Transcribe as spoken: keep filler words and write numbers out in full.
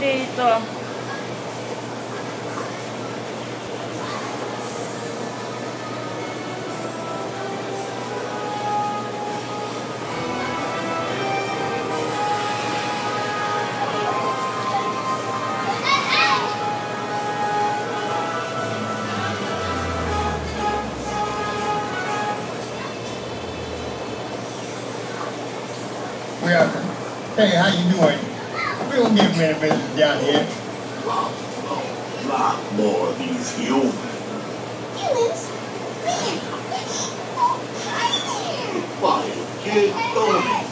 dito. Well, hey, how you doing? We don't get many visitors down here. Lot, lot more of these humans. Humans? Man, they're all right there. Quiet, kid. Don't